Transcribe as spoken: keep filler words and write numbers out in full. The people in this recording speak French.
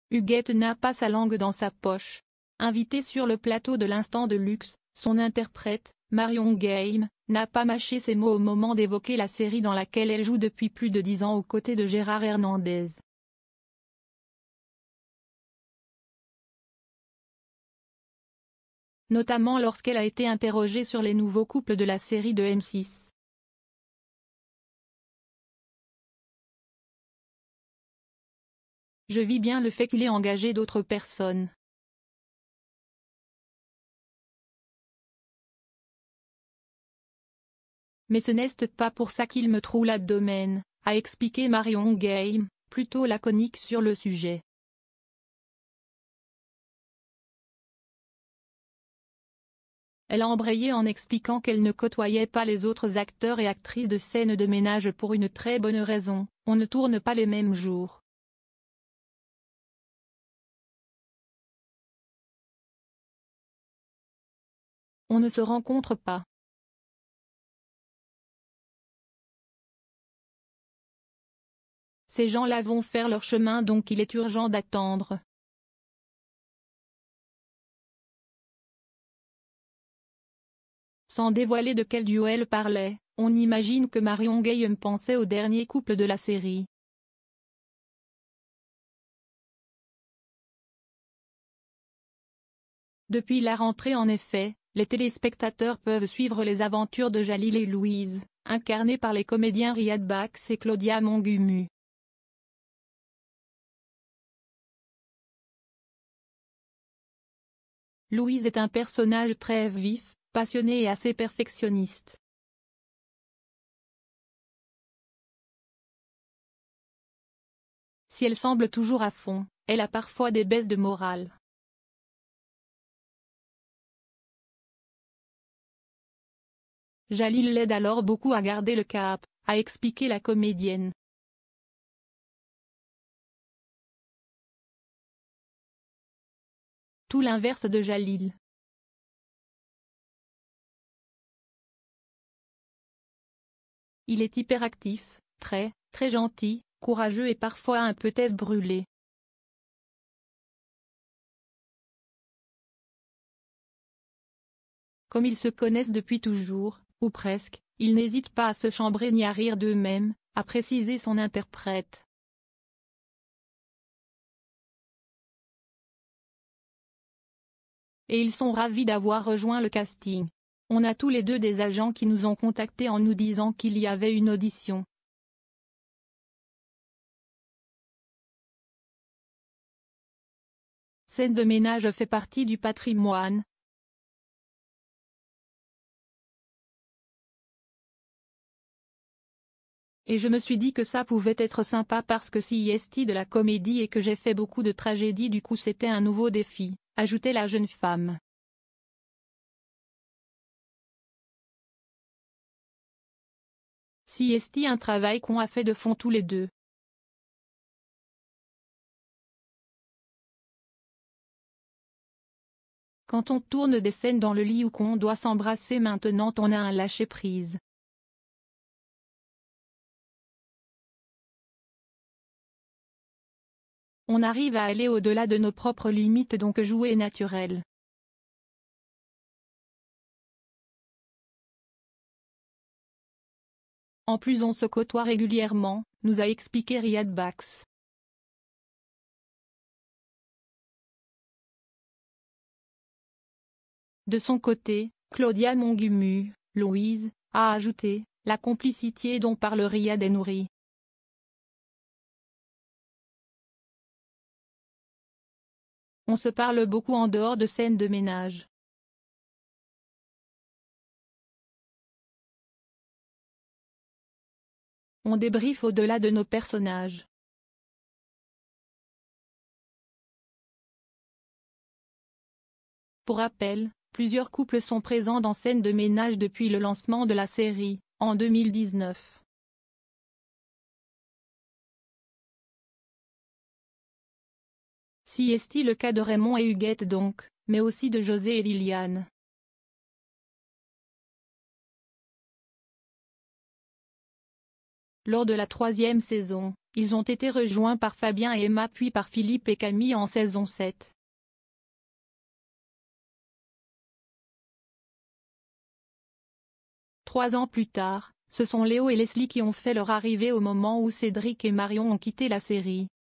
Huguette n'a pas sa langue dans sa poche. Invitée sur le plateau de l'Instant de luxe, son interprète, Marion Game, n'a pas mâché ses mots au moment d'évoquer la série dans laquelle elle joue depuis plus de dix ans aux côtés de Gérard Hernandez. Notamment lorsqu'elle a été interrogée sur les nouveaux couples de la série de M six. Je vis bien le fait qu'il ait engagé d'autres personnes. Mais ce n'est pas pour ça qu'il me troue l'abdomen, a expliqué Marion Game, plutôt laconique sur le sujet. Elle a embrayé en expliquant qu'elle ne côtoyait pas les autres acteurs et actrices de scènes de ménage pour une très bonne raison, on ne tourne pas les mêmes jours. On ne se rencontre pas. Ces gens-là vont faire leur chemin, donc il est urgent d'attendre. Sans dévoiler de quel duo elle parlait, on imagine que Marion Game pensait au dernier couple de la série. Depuis la rentrée en effet, les téléspectateurs peuvent suivre les aventures de Jalil et Louise, incarnés par les comédiens Riyad Bax et Claudia Mongumu. Louise est un personnage très vif, passionné et assez perfectionniste. Si elle semble toujours à fond, elle a parfois des baisses de morale. Jalil l'aide alors beaucoup à garder le cap, a expliqué la comédienne. Tout l'inverse de Jalil. Il est hyperactif, très, très gentil, courageux et parfois un peu tête brûlée. Comme ils se connaissent depuis toujours, ou presque, ils n'hésitent pas à se chambrer ni à rire d'eux-mêmes, a précisé son interprète. Et ils sont ravis d'avoir rejoint le casting. On a tous les deux des agents qui nous ont contactés en nous disant qu'il y avait une audition. Scène de ménage fait partie du patrimoine. Et je me suis dit que ça pouvait être sympa parce que si est de la comédie et que j'ai fait beaucoup de tragédies, du coup c'était un nouveau défi, ajoutait la jeune femme. Si est un travail qu'on a fait de fond tous les deux. Quand on tourne des scènes dans le lit ou qu'on doit s'embrasser maintenant, on a un lâcher-prise. On arrive à aller au-delà de nos propres limites, donc jouer est naturel. En plus on se côtoie régulièrement, nous a expliqué Riyad Bax. De son côté, Claudia Mongumu, Louise, a ajouté, la complicité dont parle Riyad est nourrie. On se parle beaucoup en dehors de scènes de ménage. On débriefe au-delà de nos personnages. Pour rappel, plusieurs couples sont présents dans Scènes de ménage depuis le lancement de la série, en deux mille dix-neuf. Si est le cas de Raymond et Huguette donc, mais aussi de José et Liliane. Lors de la troisième saison, ils ont été rejoints par Fabien et Emma puis par Philippe et Camille en saison sept. Trois ans plus tard, ce sont Léo et Leslie qui ont fait leur arrivée au moment où Cédric et Marion ont quitté la série.